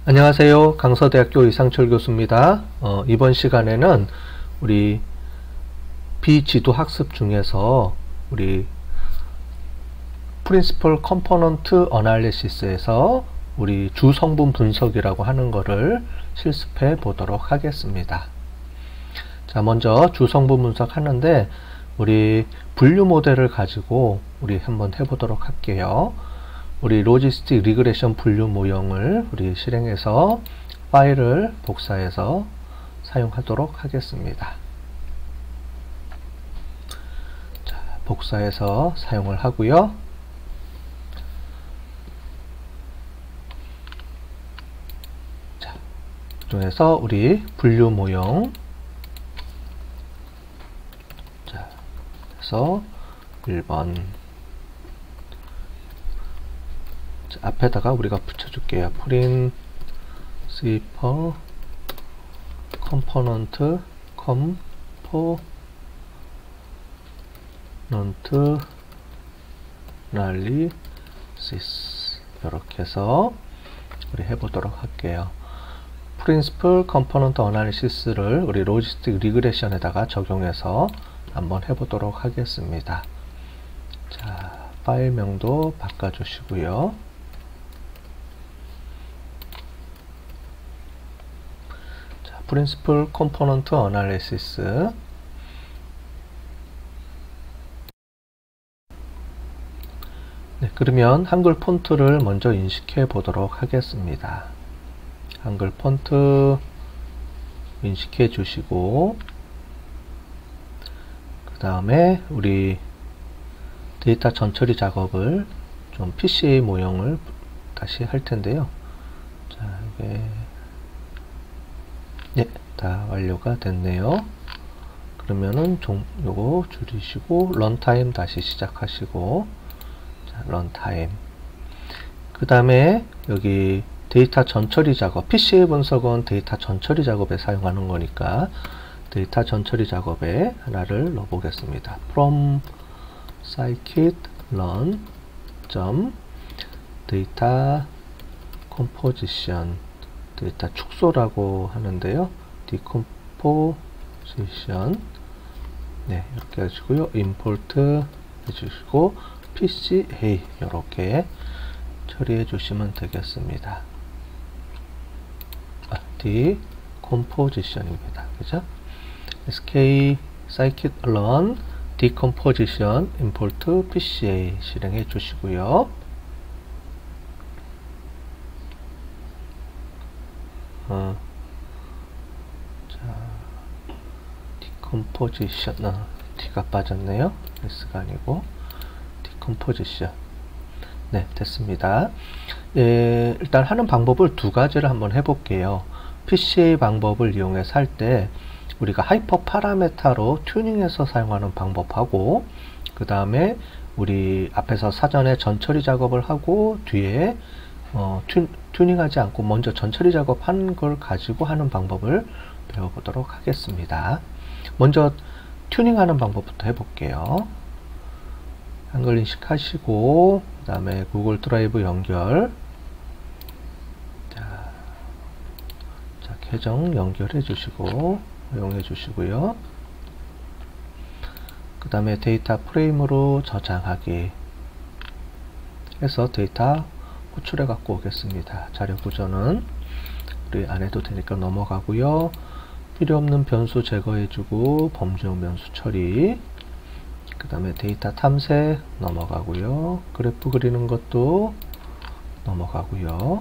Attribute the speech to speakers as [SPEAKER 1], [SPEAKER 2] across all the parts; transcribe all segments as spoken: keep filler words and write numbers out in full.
[SPEAKER 1] 안녕하세요. 강서대학교 이상철 교수입니다. 어, 이번 시간에는 우리 비지도 학습 중에서 우리 Principal Component Analysis에서 우리 주성분 분석이라고 하는 거를 실습해 보도록 하겠습니다. 자, 먼저 주성분 분석 하는데 우리 분류 모델을 가지고 우리 한번 해보도록 할게요. 우리 로지스틱 리그레션 분류 모형을 우리 실행해서 파일을 복사해서 사용하도록 하겠습니다. 자, 복사해서 사용을 하고요. 자, 그중에서 우리 분류 모형 자, 그래서 일 번 앞에다가 우리가 붙여줄게요. Principal Component Component Analysis 이렇게 해서 우리 해보도록 할게요. Principal Component Analysis를 우리 로지스틱 리그레션에다가 적용해서 한번 해보도록 하겠습니다. 자, 파일명도 바꿔주시고요. Principal Component Analysis 네, 그러면 한글 폰트를 먼저 인식해 보도록 하겠습니다. 한글 폰트 인식해 주시고 그 다음에 우리 데이터 전처리 작업을 좀 피씨에이 모형을 다시 할 텐데요. 자, 이게 네, 다 완료가 됐네요. 그러면은 종, 요거 줄이시고 런타임 다시 시작하시고 자, 런타임 그 다음에 여기 데이터 전처리 작업 피씨에이 분석은 데이터 전처리 작업에 사용하는 거니까 데이터 전처리 작업에 하나를 넣어 보겠습니다. from scikit-learn data composition 데이터 축소라고 하는데요. decomposition 네, 이렇게 하시고요. import 해주시고 피씨에이 이렇게 처리해 주시면 되겠습니다. 아, decomposition입니다. 그죠? sk scikit-learn decomposition import 피씨에이 실행해 주시고요. 어, 자, decomposition, 어, T가 빠졌네요. S가 아니고 decomposition. 네, 됐습니다. 예, 일단 하는 방법을 두 가지를 한번 해볼게요. 피씨에이 방법을 이용해서 할 때 우리가 하이퍼 파라메타로 튜닝해서 사용하는 방법하고 그 다음에 우리 앞에서 사전에 전처리 작업을 하고 뒤에 어, 튜, 튜닝하지 않고 먼저 전처리 작업한 걸 가지고 하는 방법을 배워보도록 하겠습니다. 먼저 튜닝하는 방법부터 해볼게요. 한글 인식하시고 그 다음에 구글 드라이브 연결 자, 자, 계정 연결해 주시고 허용해 주시고요. 그 다음에 데이터 프레임으로 저장하기 해서 데이터 호출해 갖고 오겠습니다. 자료 보존은 우리 안 해도 되니까 넘어가고요. 필요 없는 변수 제거해 주고 범주형 변수 처리 그 다음에 데이터 탐색 넘어가고요. 그래프 그리는 것도 넘어가고요.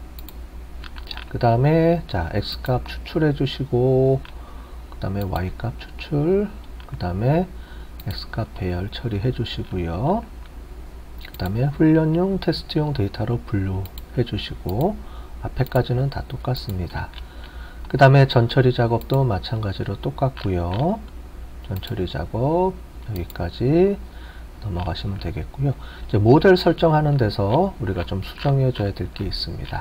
[SPEAKER 1] 그 다음에 자 X값 추출해 주시고 그 다음에 Y값 추출 그 다음에 X값 배열 처리해 주시고요. 그 다음에 훈련용 테스트용 데이터로 분류해 주시고 앞에까지는 다 똑같습니다. 그 다음에 전처리 작업도 마찬가지로 똑같고요. 전처리 작업 여기까지 넘어가시면 되겠고요. 이제 모델 설정하는 데서 우리가 좀 수정해 줘야 될 게 있습니다.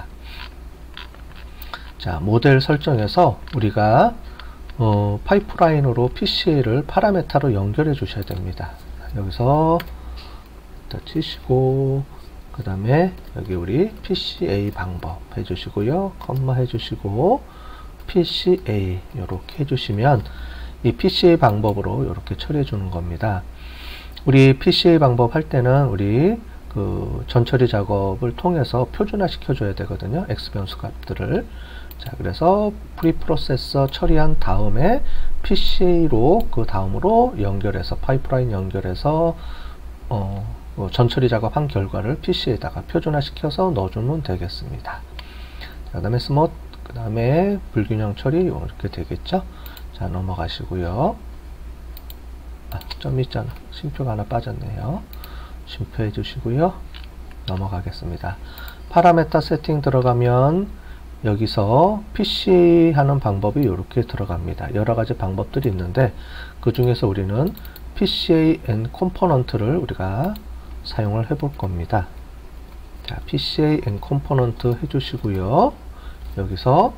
[SPEAKER 1] 자, 모델 설정에서 우리가 어, 파이프라인으로 피씨에이를 파라메타로 연결해 주셔야 됩니다. 여기서 치시고 그 다음에 여기 우리 피씨에이 방법 해주시고요. 컴마 해주시고 피씨에이 이렇게 해주시면 이 피씨에이 방법으로 이렇게 처리해 주는 겁니다. 우리 피씨에이 방법 할 때는 우리 그 전처리 작업을 통해서 표준화 시켜 줘야 되거든요. X 변수 값들을. 자, 그래서 프리프로세서 처리한 다음에 피씨에이로 그 다음으로 연결해서 파이프라인 연결해서 어, 어, 전처리 작업한 결과를 피씨에이에다가 표준화 시켜서 넣어주면 되겠습니다. 그 다음에 스몰, 그 다음에 불균형 처리 이렇게 되겠죠. 자, 넘어가시고요. 아, 점 있잖아. 쉼표가 하나 빠졌네요. 쉼표 해주시고요. 넘어가겠습니다. 파라메타 세팅 들어가면 여기서 피씨에이 하는 방법이 이렇게 들어갑니다. 여러 가지 방법들이 있는데 그 중에서 우리는 피씨에이 and 컴포넌트를 우리가 사용을 해 볼 겁니다. 자, 피씨에이 and 컴포넌트 해주시고요. 여기서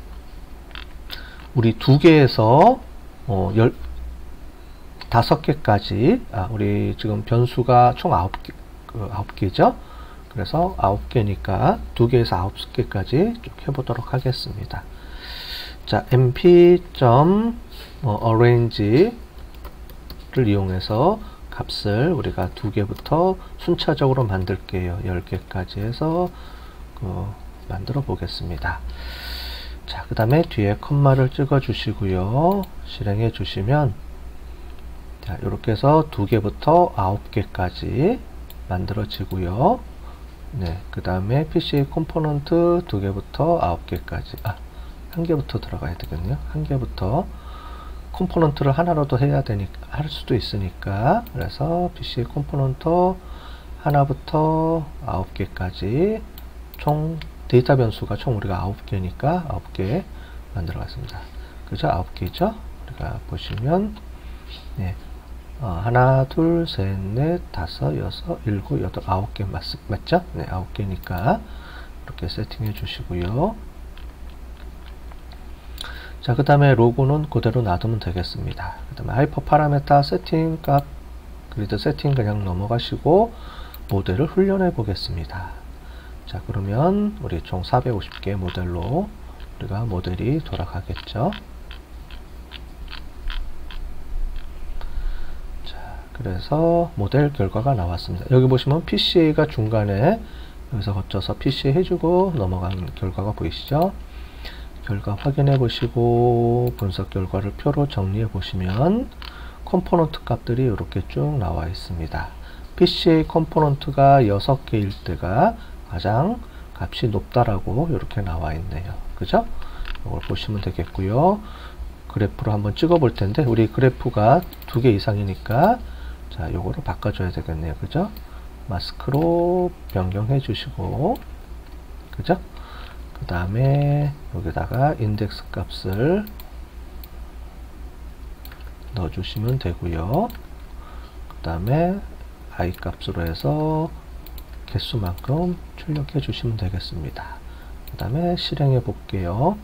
[SPEAKER 1] 우리 두 개에서 어, 열, 다섯 개까지, 아, 우리 지금 변수가 총 아홉 개, 그 아홉 개죠? 그래서 아홉 개니까 두 개에서 아홉 개까지 쭉 해보도록 하겠습니다. 자, mp.arrange를 이용해서 값을 우리가 두 개부터 순차적으로 만들게요. 열 개까지 해서 그 만들어 보겠습니다. 자, 그 다음에 뒤에 컴마를 찍어 주시고요. 실행해 주시면 자, 이렇게 해서 두 개부터 아홉 개까지 만들어지고요. 네, 그 다음에 피씨에이 컴포넌트 두 개부터 아홉 개까지, 아, 한 개부터 들어가야 되겠네요. 한 개부터 컴포넌트를 하나로도 해야 되니까, 할 수도 있으니까, 그래서 피씨에이 컴포넌트 하나부터 아홉 개까지 총 데이터 변수가 총 우리가 아홉 개니까 아홉 개 만들어 갔습니다. 그죠? 아홉 개죠? 우리가 보시면, 네. 어, 하나, 둘, 셋, 넷, 다섯, 여섯, 일곱, 여덟, 아홉 개 맞, 맞죠? 네, 아홉 개니까 이렇게 세팅해 주시고요. 자, 그 다음에 로고는 그대로 놔두면 되겠습니다. 그 다음에 하이퍼 파라메타 세팅 값, 그리드 세팅 그냥 넘어가시고 모델을 훈련해 보겠습니다. 자, 그러면 우리 총 사백오십 개 모델로 우리가 모델이 돌아가겠죠. 그래서 모델 결과가 나왔습니다. 여기 보시면 피씨에이가 중간에 여기서 거쳐서 피씨에이 해주고 넘어간 결과가 보이시죠? 결과 확인해 보시고 분석 결과를 표로 정리해 보시면 컴포넌트 값들이 이렇게 쭉 나와 있습니다. 피씨에이 컴포넌트가 여섯 개일 때가 가장 값이 높다라고 이렇게 나와 있네요. 그죠? 이걸 보시면 되겠고요. 그래프로 한번 찍어 볼 텐데 우리 그래프가 두 개 이상이니까 자, 요거를 바꿔줘야 되겠네요. 그죠? 마스크로 변경해 주시고, 그죠? 그 다음에 여기다가 인덱스 값을 넣어 주시면 되고요. 그 다음에 i 값으로 해서 개수만큼 출력해 주시면 되겠습니다. 그 다음에 실행해 볼게요.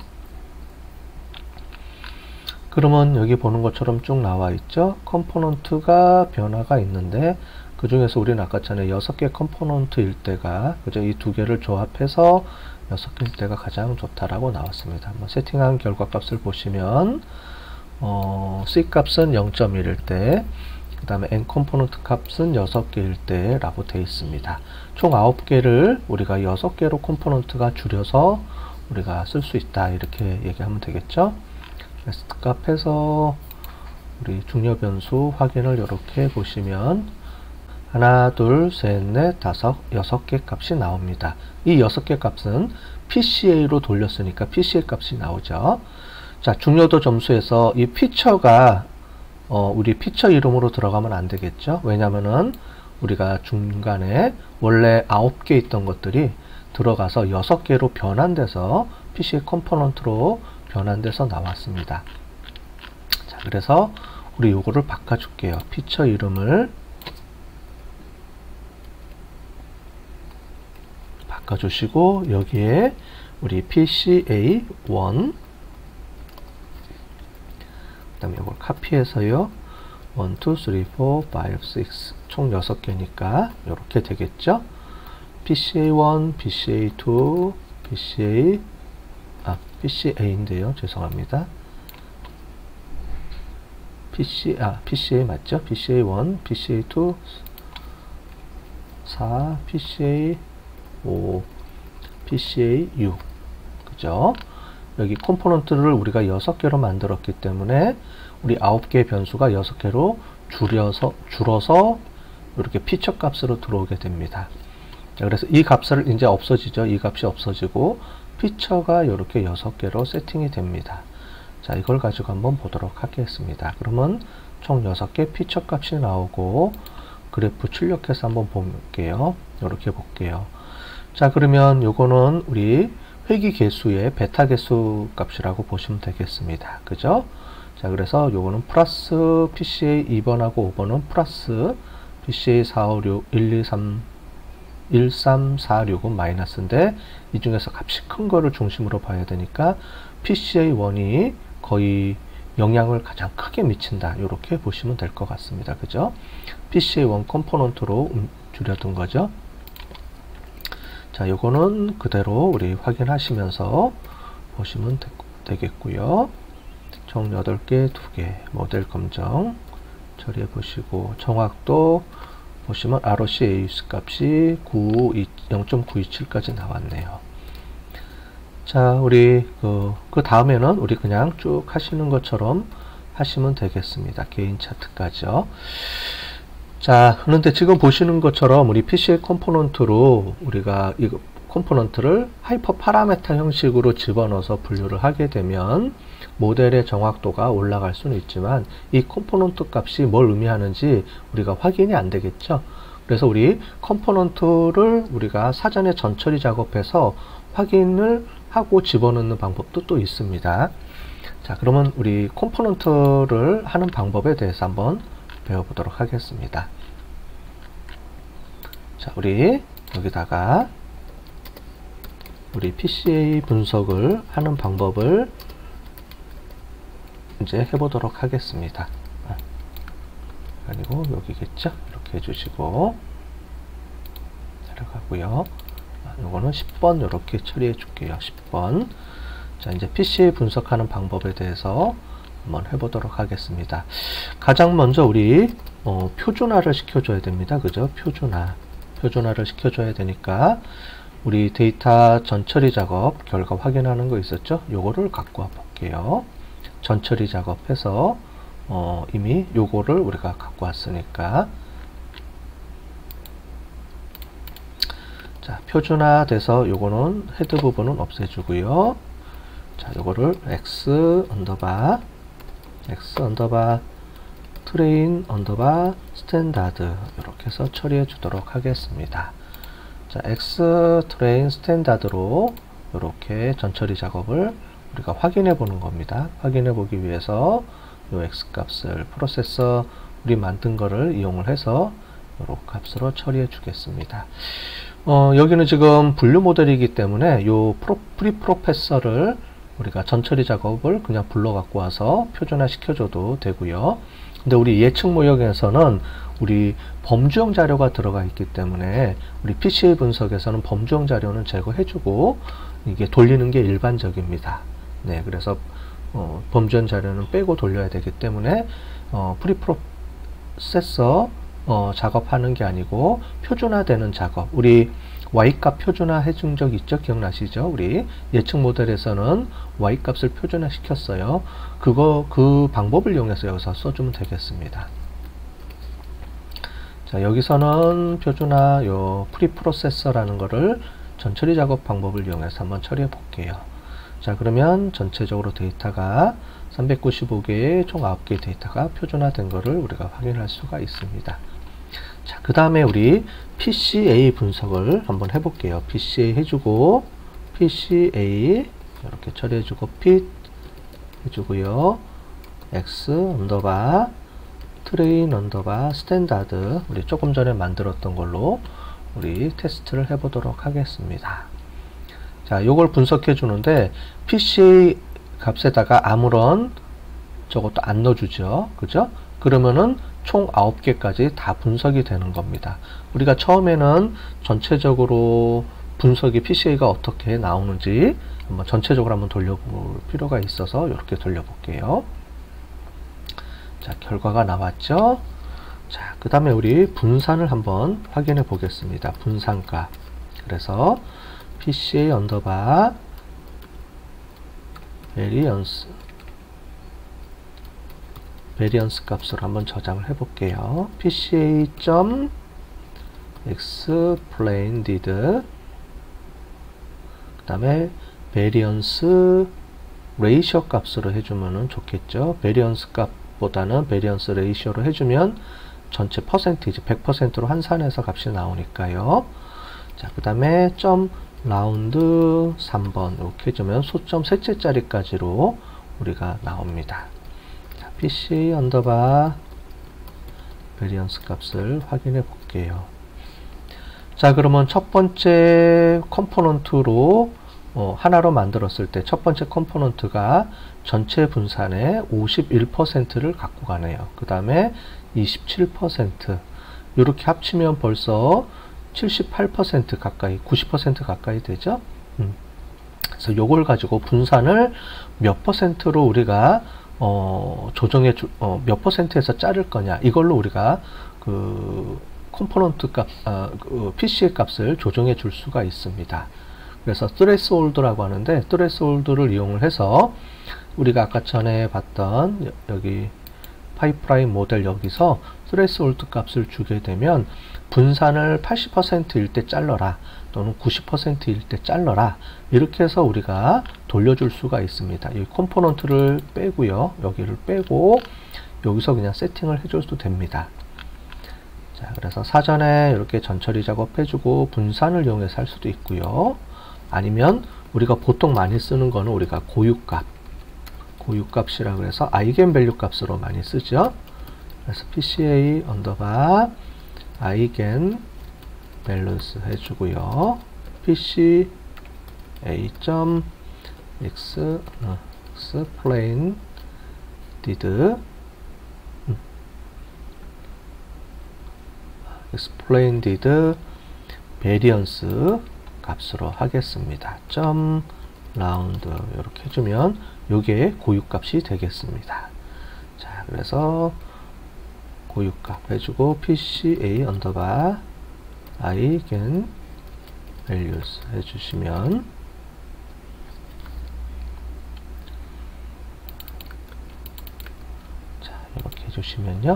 [SPEAKER 1] 그러면 여기 보는 것처럼 쭉 나와 있죠. 컴포넌트가 변화가 있는데 그 중에서 우리는 아까 전에 여섯 개 컴포넌트일 때가 그죠? 이 두 개를 조합해서 여섯 개일 때가 가장 좋다라고 나왔습니다. 한번 세팅한 결과 값을 보시면 어, C 값은 영 점 일일 때, 그 다음에 N 컴포넌트 값은 여섯 개일 때 라고 되어 있습니다. 총 아홉 개를 우리가 여섯 개로 컴포넌트가 줄여서 우리가 쓸 수 있다 이렇게 얘기하면 되겠죠. 베스트 값에서 우리 중요 변수 확인을 이렇게 보시면 하나, 둘, 셋, 넷, 다섯, 여섯 개 값이 나옵니다. 이 여섯 개 값은 피씨에이로 돌렸으니까 피씨에이 값이 나오죠. 자, 중요도 점수에서 이 피처가 어, 우리 피처 이름으로 들어가면 안 되겠죠. 왜냐면은 우리가 중간에 원래 아홉 개 있던 것들이 들어가서 여섯 개로 변환돼서 피씨에이 컴포넌트로 변환돼서 나왔습니다. 자, 그래서 우리 요거를 바꿔줄게요. 피처 이름을 바꿔주시고 여기에 우리 피씨에이 일 그 다음에 이걸 카피해서요. 일, 이, 삼, 사, 오, 육 총 여섯 개니까 이렇게 되겠죠. 피씨에이 일, 피씨에이 투, 피씨에이 아 피씨에이인데요. 죄송합니다. PC 아 피씨에이 맞죠? 피씨에이 일, 피씨에이 투, 사, 피씨에이 오, 피씨에이 육. 그죠? 여기 컴포넌트를 우리가 여섯 개로 만들었기 때문에 우리 아홉 개의 변수가 여섯 개로 줄여서 줄어서 이렇게 피처 값으로 들어오게 됩니다. 자, 그래서 이 값을 이제 없어지죠. 이 값이 없어지고 피처가 이렇게 여섯 개로 세팅이 됩니다. 자, 이걸 가지고 한번 보도록 하겠습니다. 그러면 총 여섯 개 피처 값이 나오고 그래프 출력해서 한번 볼게요. 이렇게 볼게요. 자, 그러면 요거는 우리 회귀 개수의 베타 개수 값이라고 보시면 되겠습니다. 그죠? 자, 그래서 요거는 플러스 피씨에이 이 번하고 오 번은 플러스 피씨에이 사, 오, 육, 일, 이, 삼, 일, 삼, 사, 육은 마이너스인데 이 중에서 값이 큰 거를 중심으로 봐야 되니까 피씨에이 일이 거의 영향을 가장 크게 미친다. 이렇게 보시면 될 것 같습니다. 그죠? 피씨에이 일 컴포넌트로 줄여둔 거죠. 자, 요거는 그대로 우리 확인하시면서 보시면 되, 되겠고요. 총 여덟 개, 두 개 모델 검정 처리해 보시고 정확도 보시면 알오씨 에이유씨 값이 영 점 구이칠까지 나왔네요. 자, 우리 그, 그 다음에는 우리 그냥 쭉 하시는 것처럼 하시면 되겠습니다. 개인 차트까지요. 자, 그런데 지금 보시는 것처럼 우리 피씨에이 컴포넌트로 우리가 이 컴포넌트를 하이퍼 파라메타 형식으로 집어넣어서 분류를 하게 되면 모델의 정확도가 올라갈 수는 있지만 이 컴포넌트 값이 뭘 의미하는지 우리가 확인이 안 되겠죠. 그래서 우리 컴포넌트를 우리가 사전에 전처리 작업해서 확인을 하고 집어넣는 방법도 또 있습니다. 자, 그러면 우리 컴포넌트를 하는 방법에 대해서 한번 배워보도록 하겠습니다. 자, 우리 여기다가 우리 피씨에이 분석을 하는 방법을 이제 해보도록 하겠습니다. 아니고 여기겠죠? 이렇게 해주시고 내려가고요. 요거는 십 번 이렇게 처리해 줄게요. 십 번. 자, 이제 피씨에이 분석하는 방법에 대해서 한번 해보도록 하겠습니다. 가장 먼저 우리 어, 표준화를 시켜줘야 됩니다. 그죠? 표준화. 표준화를 시켜줘야 되니까 우리 데이터 전처리 작업 결과 확인하는 거 있었죠? 요거를 갖고 와 볼게요. 전처리 작업해서 어, 이미 요거를 우리가 갖고 왔으니까 자, 표준화 돼서 요거는 헤드 부분은 없애주고요. 자, 요거를 x 언더바 x 언더바 트레인 언더바 스탠다드 이렇게 해서 처리해 주도록 하겠습니다. 자, x 트레인 스탠다드로 이렇게 전처리 작업을 우리가 확인해 보는 겁니다. 확인해 보기 위해서 요 x 값을 프로세서 우리 만든 거를 이용을 해서 요런 값으로 처리해 주겠습니다. 어, 여기는 지금 분류 모델이기 때문에 요 프로, 프리 프로세서를 우리가 전처리 작업을 그냥 불러 갖고 와서 표준화 시켜줘도 되고요. 근데 우리 예측 모형에서는 우리 범주형 자료가 들어가 있기 때문에 우리 피씨에이 분석에서는 범주형 자료는 제거해주고 이게 돌리는 게 일반적입니다. 네, 그래서 어, 범주형 자료는 빼고 돌려야 되기 때문에 어, 프리 프로세서 어, 작업하는 게 아니고 표준화되는 작업. 우리 y값 표준화 해준 적 있죠? 기억나시죠? 우리 예측 모델에서는 y값을 표준화 시켰어요. 그거 그 방법을 이용해서 여기서 써주면 되겠습니다. 자, 여기서는 표준화 요 프리프로세서라는 거를 전처리 작업 방법을 이용해서 한번 처리해 볼게요. 자, 그러면 전체적으로 데이터가 삼백구십오 개의 총 아홉 개의 데이터가 표준화된 거를 우리가 확인할 수가 있습니다. 자, 그 다음에 우리 피씨에이 분석을 한번 해볼게요. 피씨에이 해주고 피씨에이 이렇게 처리해주고 핏 해주고요. x 언더바 트레인 언더바 스탠다드 우리 조금 전에 만들었던 걸로 우리 테스트를 해보도록 하겠습니다. 자, 요걸 분석해 주는데 피씨에이 값에다가 아무런 저것도 안 넣어주죠. 그죠? 그러면은 총 아홉 개까지 다 분석이 되는 겁니다. 우리가 처음에는 전체적으로 분석이 피씨에이가 어떻게 나오는지 한번 전체적으로 한번 돌려볼 필요가 있어서 이렇게 돌려볼게요. 자, 결과가 나왔죠. 자, 그 다음에 우리 분산을 한번 확인해 보겠습니다. 분산값. 그래서 피씨에이 언더바 베리언스 베리언스 값으로 한번 저장을 해 볼게요. 피씨에이.explained 그 다음에 베리언스 레이셔 값으로 해주면 좋겠죠. 베리언스 값보다는 베리언스 레이셔로 해주면 전체 퍼센티지 백 퍼센트로 환산해서 값이 나오니까요. 자, 그 다음에 점 라운드 삼 번 이렇게 해주면 소점 셋째 자리까지로 우리가 나옵니다. 자, 피씨에이 언더바 베리언스 값을 확인해 볼게요. 자, 그러면 첫 번째 컴포넌트로 어, 하나로 만들었을 때 첫 번째 컴포넌트가 전체 분산의 오십일 퍼센트를 갖고 가네요. 그 다음에 이십칠 퍼센트 이렇게 합치면 벌써 칠십팔 퍼센트 가까이 구십 퍼센트 가까이 되죠. 음. 그래서 요걸 가지고 분산을 몇 퍼센트로 우리가 어, 조정해 주, 어, 몇 퍼센트에서 자를 거냐 이걸로 우리가 그 컴포넌트 값, 아, 그 피씨에이 값을 조정해 줄 수가 있습니다. 그래서 threshold라고 하는데 threshold를 이용을 해서 우리가 아까 전에 봤던 여, 여기 파이프라인 모델 여기서 threshold 값을 주게 되면 분산을 팔십 퍼센트일 때 잘라라 또는 구십 퍼센트일 때 잘라라 이렇게 해서 우리가 돌려줄 수가 있습니다. 이 컴포넌트를 빼고요. 여기를 빼고 여기서 그냥 세팅을 해줘도 됩니다. 자, 그래서 사전에 이렇게 전처리 작업해주고 분산을 이용해서 할 수도 있고요. 아니면 우리가 보통 많이 쓰는 거는 우리가 고유값 고유값이라고 해서 아이겐밸류 값으로 많이 쓰죠. 그래서 피씨에이 언더바 아이겐밸류스 해주고요. 피씨에이.explained 음. explained variance 값으로 하겠습니다. 점 라운드 이렇게 해주면 요게 고유값이 되겠습니다. 자, 그래서 고유값 해주고 피씨에이 언더바 아이겐 밸류스 해주시면 자, 이렇게 해주시면요.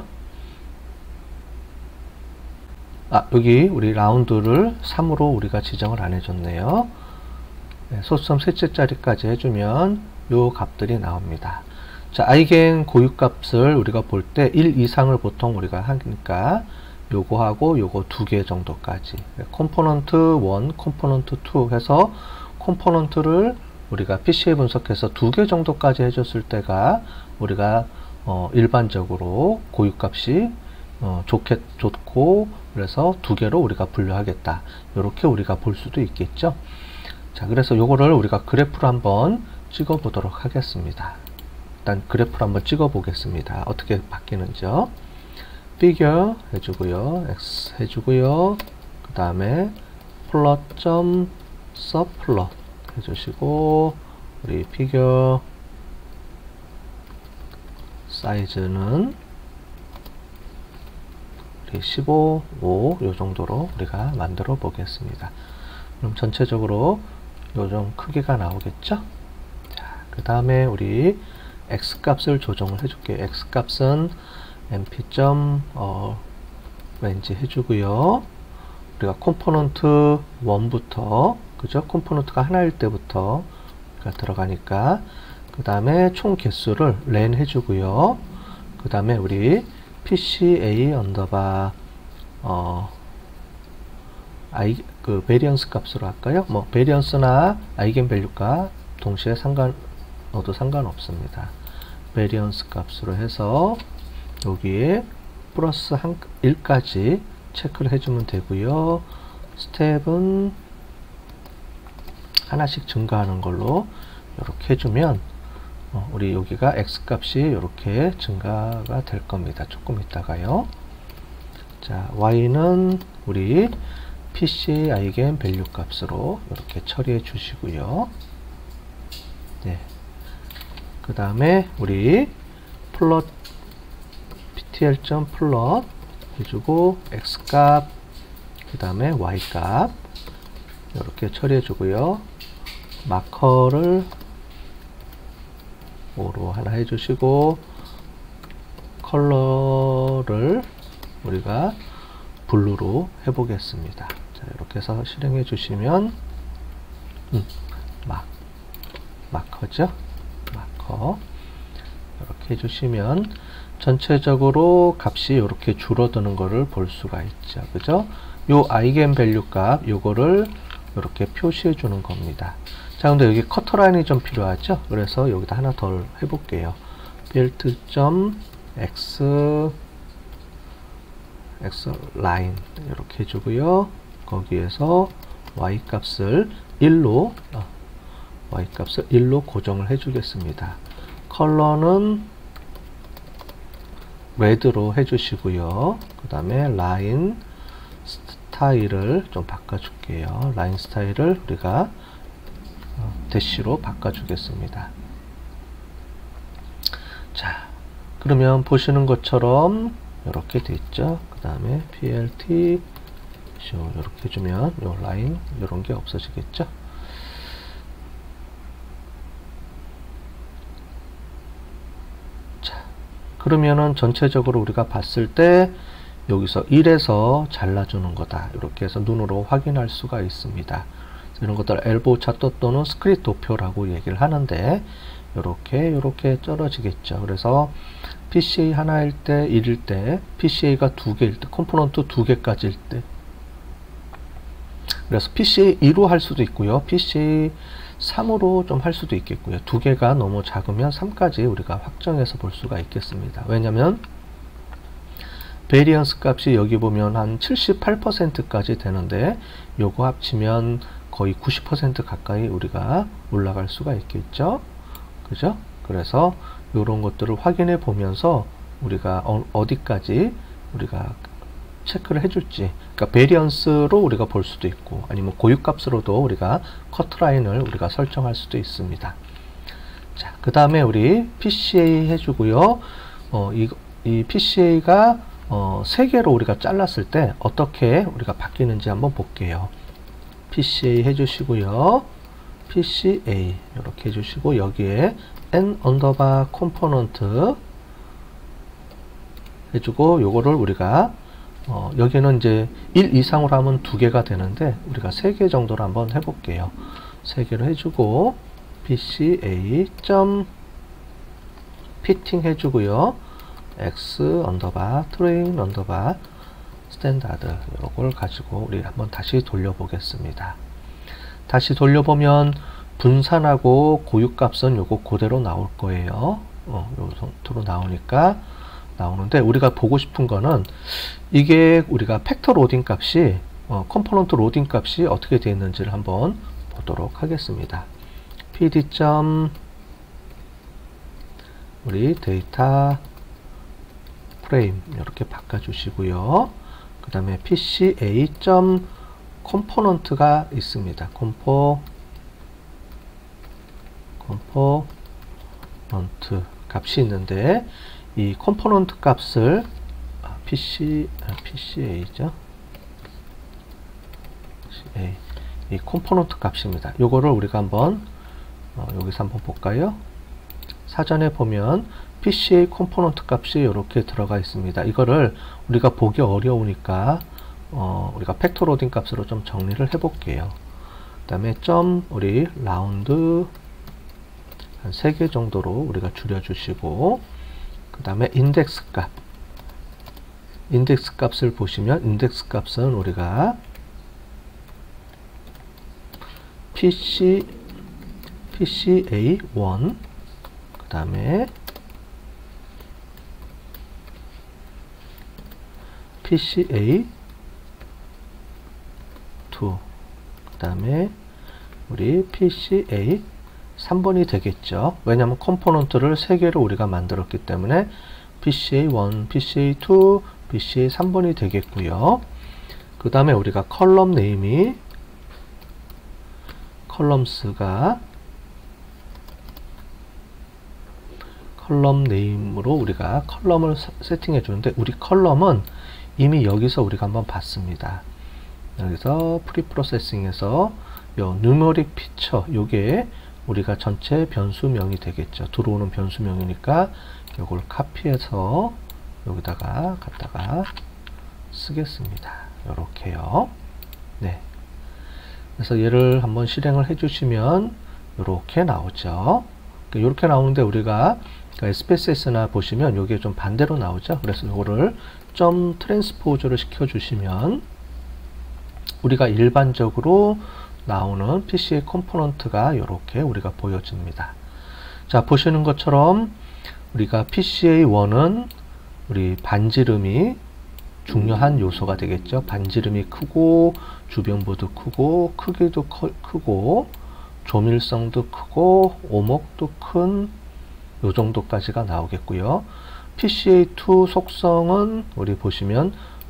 [SPEAKER 1] 아, 여기 우리 라운드를 삼으로 우리가 지정을 안 해줬네요. 네, 소점 셋째 자리까지 해주면 요 값들이 나옵니다. 자, 아이겐 고유값을 우리가 볼 때 일 이상을 보통 우리가 하니까 요거하고 요거 두 개 정도까지 컴포넌트 일, 컴포넌트 이 해서 컴포넌트를 우리가 피씨에이 분석해서 두 개 정도까지 해줬을 때가 우리가 어, 일반적으로 고유값이 어, 좋게, 좋고 그래서 두 개로 우리가 분류하겠다 이렇게 우리가 볼 수도 있겠죠. 자, 그래서 요거를 우리가 그래프로 한번 찍어 보도록 하겠습니다. 일단 그래프로 한번 찍어 보겠습니다. 어떻게 바뀌는지요. figure 해주고요. x 해주고요. 그 다음에 plot.subplot 해주시고 우리 figure 사이즈는 십오, 오, 요 정도로 우리가 만들어 보겠습니다. 그럼 전체적으로 요정 크기가 나오겠죠? 자, 그 다음에 우리 x 값을 조정을 해줄게요. x 값은 엠피. 어, 렌지 해주고요. 우리가 컴포넌트 일부터, 그죠? 컴포넌트가 하나일 때부터 들어가니까, 그 다음에 총 개수를 len 해주고요. 그 다음에 우리 피씨에이 언더바 어 아이 그 베리언스 값으로 할까요? 뭐 베리언스나 아이겐밸류가 동시에 상관 넣어도 상관없습니다. 베리언스 값으로 해서 여기에 플러스 한 일까지 체크를 해주면 되고요. 스텝은 하나씩 증가하는 걸로 이렇게 해주면 어, 우리 여기가 x 값이 이렇게 증가가 될 겁니다. 조금 있다가요. 자, y는 우리 피씨에이 아이겐 밸류 값으로 이렇게 처리해 주시고요. 네. 그 다음에 우리 플롯 ptl.plot 해주고 x값 그 다음에 y값 이렇게 처리해 주고요. 마커를 오로 하나 해주시고 컬러를 우리가 블루로 해보겠습니다. 자, 이렇게 해서 실행해 주시면 음, 막, 마커죠? 마커 이렇게 해주시면 전체적으로 값이 이렇게 줄어드는 거를 볼 수가 있죠. 그죠? 요 아이겐 밸류 값 요거를 이렇게 표시해 주는 겁니다. 자, 근데 여기 커터라인이 좀 필요하죠? 그래서 여기다 하나 더 해볼게요. build.x x 라인 이렇게 해주고요. 거기에서 y 값을 일로 어, y 값을 일로 고정을 해주겠습니다. 컬러는 레드로 해주시고요. 그 다음에 라인 스타일을 좀 바꿔줄게요. 라인 스타일을 우리가 어, 대시로 바꿔주겠습니다. 자, 그러면 보시는 것처럼 이렇게 돼 있죠. 그 다음에 plt show 이렇게 해주면 요 라인 이런 게 없어지겠죠. 자, 그러면은 전체적으로 우리가 봤을 때 여기서 일에서 잘라주는 거다 이렇게 해서 눈으로 확인할 수가 있습니다. 이런 것들 엘보우 차트 또는 스크립트 도표라고 얘기를 하는데 요렇게 요렇게 떨어지겠죠. 그래서 피씨에이 하나일 때, 일일 때, 피씨에이가 두 개일 때, 컴포넌트 두 개까지일 때. 그래서 피씨에이 이로 할 수도 있고요. 피씨에이 삼으로 좀 할 수도 있겠고요. 두 개가 너무 작으면 삼까지 우리가 확정해서 볼 수가 있겠습니다. 왜냐면 베리언스 값이 여기 보면 한 칠십팔 퍼센트까지 되는데 요거 합치면 거의 구십 퍼센트 가까이 우리가 올라갈 수가 있겠죠. 그죠? 그래서 이런 것들을 확인해 보면서 우리가 어, 어디까지 우리가 체크를 해줄지, 그러니까 베리언스로 우리가 볼 수도 있고 아니면 고유값으로도 우리가 커트라인을 우리가 설정할 수도 있습니다. 자, 그 다음에 우리 피씨에이 해주고요. 어, 이, 이 피씨에이가 어, 세 개로 우리가 잘랐을 때 어떻게 우리가 바뀌는지 한번 볼게요. 피씨에이 해주시고요. 피씨에이 이렇게 해주시고 여기에 n 언더바 컴포넌트 해주고 요거를 우리가 어, 여기는 이제 일 이상으로 하면 두 개가 되는데 우리가 세 개 정도로 한번 해볼게요. 세 개로 해주고 피씨에이 점 피팅 해주고요. x 언더바 트레인 언더바 스탠다드 이걸 가지고 우리 한번 다시 돌려보겠습니다. 다시 돌려보면 분산하고 고유값은 요거 그대로 나올 거예요. 어, 요 상태로 나오니까 나오는데 우리가 보고 싶은 거는 이게 우리가 팩터 로딩 값이 어, 컴포넌트 로딩 값이 어떻게 되어 있는지를 한번 보도록 하겠습니다. pd. 우리 데이터 프레임 이렇게 바꿔주시고요. 그 다음에 피씨에이. 컴포넌트가 있습니다. 컴포 컴포넌트 값이 있는데 이 컴포넌트 값을 아, PC 아, 피씨에이죠. 피씨에이. 이 컴포넌트 값입니다. 요거를 우리가 한번 어, 여기서 한번 볼까요? 사전에 보면 피씨에이 컴포넌트 값이 이렇게 들어가 있습니다. 이거를 우리가 보기 어려우니까 어, 우리가 팩터 로딩 값으로 좀 정리를 해 볼게요. 그 다음에 점 우리 라운드 한 세 개 정도로 우리가 줄여 주시고 그 다음에 인덱스 값 인덱스 값을 보시면 인덱스 값은 우리가 PC 피씨에이 일 그 다음에 피씨에이 이 그 다음에 우리 피씨에이 삼 번이 되겠죠. 왜냐하면 컴포넌트를 세 개로 우리가 만들었기 때문에 피씨에이 일, 피씨에이 이, 피씨에이 삼 번이 되겠고요. 그 다음에 우리가 컬럼 네임이 컬럼스가 컬럼 네임으로 우리가 컬럼을 세팅해 주는데, 우리 컬럼은 이미 여기서 우리가 한번 봤습니다. 여기서 프리프로세싱에서 요 누메릭 피처, 요게 우리가 전체 변수명이 되겠죠. 들어오는 변수명이니까 요걸 카피해서 여기다가 갖다가 쓰겠습니다. 요렇게요. 네. 그래서 얘를 한번 실행을 해주시면 요렇게 나오죠. 이렇게 나오는데 우리가 에스피에스에스나 보시면 요게 좀 반대로 나오죠. 그래서 요거를 점 트랜스포즈를 시켜주시면 우리가 일반적으로 나오는 피씨에이 컴포넌트가 이렇게 우리가 보여집니다. 자, 보시는 것처럼 우리가 피씨에이 일은 우리 반지름이 중요한 요소가 되겠죠. 반지름이 크고 주변부도 크고 크기도 커, 크고 조밀성도 크고 오목도 큰 요 정도까지가 나오겠고요. 피씨에이 이 속성은 우리 보시면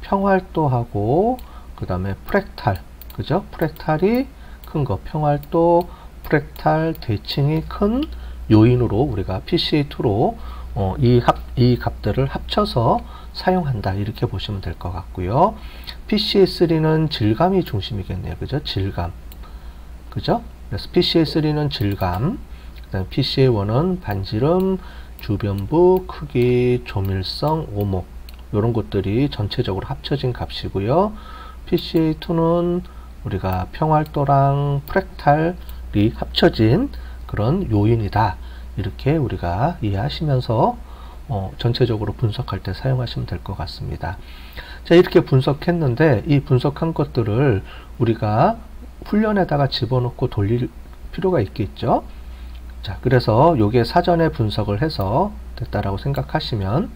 [SPEAKER 1] 평활도하고 그 다음에 프랙탈, 그죠? 프랙탈이 큰 거, 평활도, 프랙탈, 대칭이 큰 요인으로 우리가 피씨에이 이로 어, 이, 합, 이 값들을 합쳐서 사용한다, 이렇게 보시면 될 것 같고요. 피씨에이 삼는 질감이 중심이겠네요, 그죠? 질감, 그죠? 그래서 피씨에이 삼는 질감, 그다음 피씨에이 일은 반지름, 주변부, 크기, 조밀성, 오목, 이런 것들이 전체적으로 합쳐진 값이고요. 피씨에이 이는 우리가 평활도랑 프랙탈이 합쳐진 그런 요인이다, 이렇게 우리가 이해하시면서 어, 전체적으로 분석할 때 사용하시면 될 것 같습니다. 자, 이렇게 분석했는데 이 분석한 것들을 우리가 훈련에다가 집어넣고 돌릴 필요가 있겠죠. 자, 그래서 요게 사전에 분석을 해서 됐다라고 생각하시면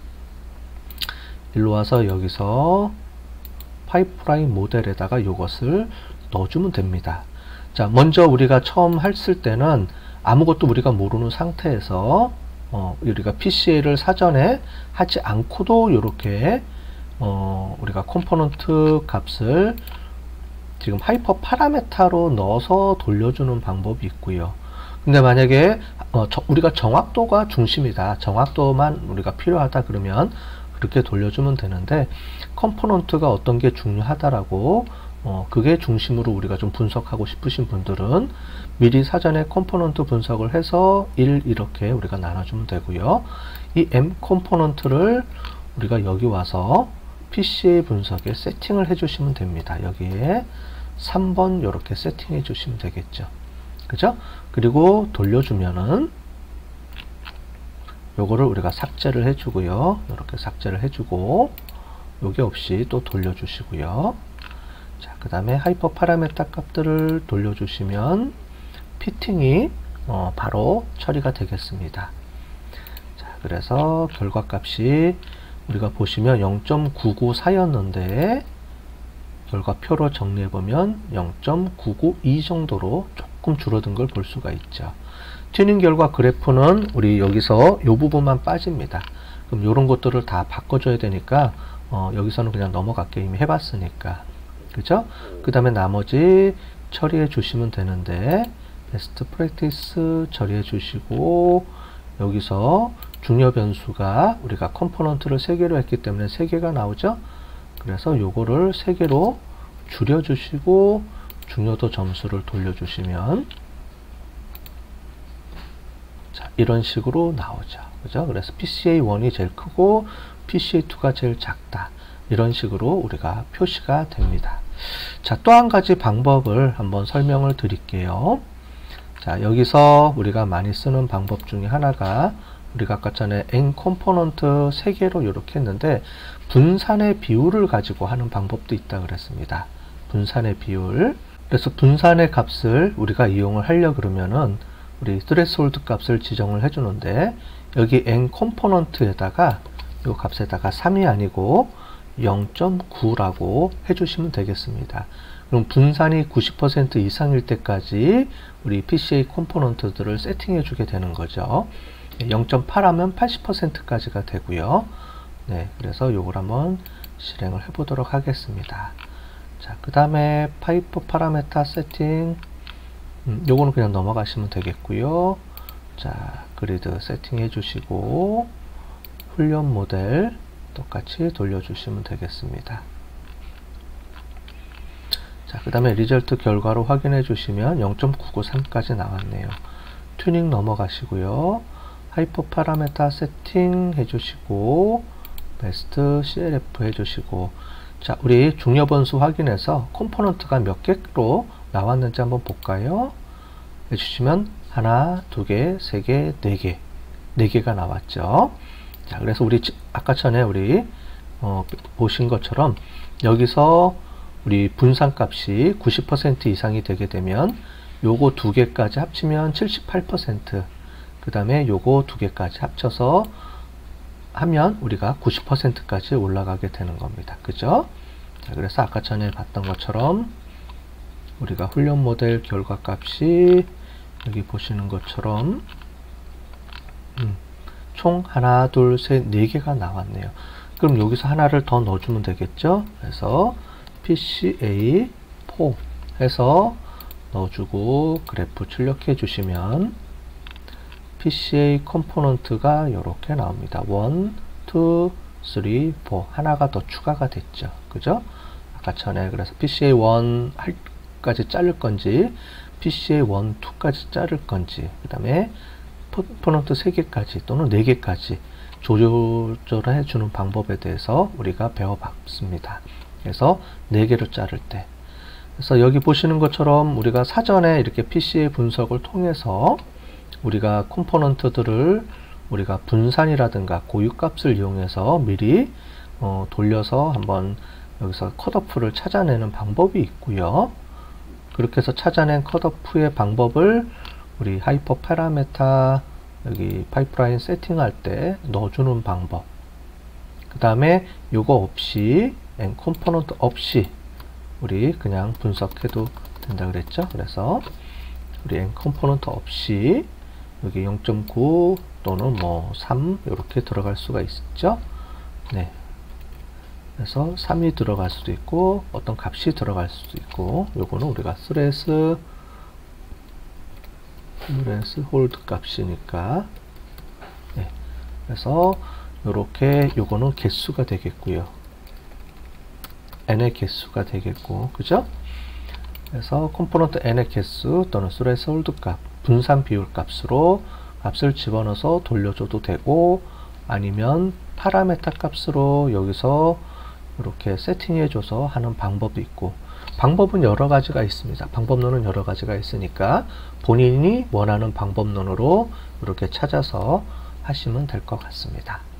[SPEAKER 1] 일로 와서 여기서 파이프라인 모델에다가 요것을 넣어주면 됩니다. 자, 먼저 우리가 처음 했을 때는 아무것도 우리가 모르는 상태에서 어, 우리가 피씨에이를 사전에 하지 않고도 이렇게 어, 우리가 컴포넌트 값을 지금 하이퍼 파라메타로 넣어서 돌려주는 방법이 있고요. 근데 만약에 어, 저, 우리가 정확도가 중심이다, 정확도만 우리가 필요하다 그러면 그렇게 돌려주면 되는데, 컴포넌트가 어떤 게 중요하다라고 어, 그게 중심으로 우리가 좀 분석하고 싶으신 분들은 미리 사전에 컴포넌트 분석을 해서 일 이렇게 우리가 나눠주면 되고요. 이 M 컴포넌트를 우리가 여기 와서 피씨에이 분석에 세팅을 해주시면 됩니다. 여기에 삼 번 이렇게 세팅해 주시면 되겠죠. 그죠? 그리고 돌려주면은 요거를 우리가 삭제를 해주고요. 이렇게 삭제를 해주고 요게 없이 또 돌려주시고요. 자, 그 다음에 하이퍼 파라메타 값들을 돌려주시면 피팅이 어, 바로 처리가 되겠습니다. 자, 그래서 결과값이 우리가 보시면 영 점 구구사였는데 결과표로 정리해보면 영 점 구구이 정도로 조금 줄어든 걸 볼 수가 있죠. 튜닝 결과 그래프는 우리 여기서 이 부분만 빠집니다. 그럼 이런 것들을 다 바꿔줘야 되니까 어, 여기서는 그냥 넘어갈게, 이미 해봤으니까. 그죠? 그 다음에 나머지 처리해 주시면 되는데 베스트 프랙티스 처리해 주시고, 여기서 중요 변수가 우리가 컴포넌트를 세 개로 했기 때문에 세 개가 나오죠. 그래서 요거를 세 개로 줄여 주시고 중요도 점수를 돌려주시면 자, 이런 식으로 나오죠. 그죠? 그래서 피씨에이 일이 제일 크고 피씨에이 이가 제일 작다, 이런 식으로 우리가 표시가 됩니다. 자, 또 한 가지 방법을 한번 설명을 드릴게요. 자, 여기서 우리가 많이 쓰는 방법 중에 하나가 우리가 아까 전에 N 컴포넌트 세 개로 이렇게 했는데 분산의 비율을 가지고 하는 방법도 있다 그랬습니다. 분산의 비율. 그래서 분산의 값을 우리가 이용을 하려 그러면은 우리 스레스홀드 값을 지정을 해 주는데 여기 N 컴포넌트에다가 이 값에다가 삼이 아니고 영 점 구라고 해주시면 되겠습니다. 그럼 분산이 구십 퍼센트 이상일 때까지 우리 피씨에이 컴포넌트들을 세팅해 주게 되는 거죠. 영 점 팔 하면 팔십 퍼센트까지가 되고요. 네, 그래서 요걸 한번 실행을 해 보도록 하겠습니다. 자, 그 다음에 파이프 파라메타 세팅, 음, 요거는 그냥 넘어가시면 되겠고요. 자, 그리드 세팅해 주시고 훈련 모델 똑같이 돌려주시면 되겠습니다. 자, 그 다음에 리절트 결과로 확인해 주시면 영 점 구구삼까지 나왔네요. 튜닝 넘어가시고요. 하이퍼 파라메타 세팅 해주시고 베스트 씨엘에프 해주시고, 자, 우리 중요 번수 확인해서 컴포넌트가 몇 개로 나왔는지 한번 볼까요? 해주시면 하나, 두 개, 세 개, 네 개, 네 개가 나왔죠. 자, 그래서 우리 아까 전에 우리 어, 보신 것처럼 여기서 우리 분산 값이 구십 퍼센트 이상이 되게 되면 요거 두 개까지 합치면 칠십팔 퍼센트, 그 다음에 요거 두 개까지 합쳐서 하면 우리가 구십 퍼센트까지 올라가게 되는 겁니다. 그죠? 자, 그래서 아까 전에 봤던 것처럼 우리가 훈련 모델 결과 값이 여기 보시는 것처럼 음, 총 하나, 둘, 셋, 네 개가 나왔네요. 그럼 여기서 하나를 더 넣어주면 되겠죠? 그래서 피씨에이 사 해서 넣어주고 그래프 출력해 주시면 피씨에이 컴포넌트가 이렇게 나옵니다. 일, 이, 삼, 사 하나가 더 추가가 됐죠. 그죠? 아까 전에 그래서 피씨에이 일까지 자를 건지 피씨에이 일, 이까지 자를 건지, 그 다음에 컴포넌트 세 개까지 또는 네 개까지 조절해 주는 방법에 대해서 우리가 배워봤습니다. 그래서 네 개로 자를 때, 그래서 여기 보시는 것처럼 우리가 사전에 이렇게 피씨에이 분석을 통해서 우리가 컴포넌트들을 우리가 분산이라든가 고유값을 이용해서 미리 어, 돌려서 한번 여기서 컷오프를 찾아내는 방법이 있고요. 그렇게 해서 찾아낸 컷오프의 방법을 우리 하이퍼 파라메타 여기 파이프라인 세팅할 때 넣어주는 방법, 그 다음에 요거 없이 엔 컴포넌트 없이 우리 그냥 분석해도 된다 그랬죠. 그래서 우리 엔 컴포넌트 없이 여기 영 점 구 또는 뭐 삼 이렇게 들어갈 수가 있죠. 네. 그래서 삼이 들어갈 수도 있고 어떤 값이 들어갈 수도 있고, 요거는 우리가 스레스 스레스 홀드 값이니까, 네. 그래서 요렇게 요거는 개수가 되겠고요. n의 개수가 되겠고, 그죠? 그래서 컴포넌트 n의 개수 또는 스레스 홀드 값, 분산 비율 값으로 값을 집어넣어서 돌려줘도 되고, 아니면 파라메타 값으로 여기서 이렇게 세팅해줘서 하는 방법도 있고, 방법은 여러 가지가 있습니다. 방법론은 여러 가지가 있으니까 본인이 원하는 방법론으로 이렇게 찾아서 하시면 될 것 같습니다.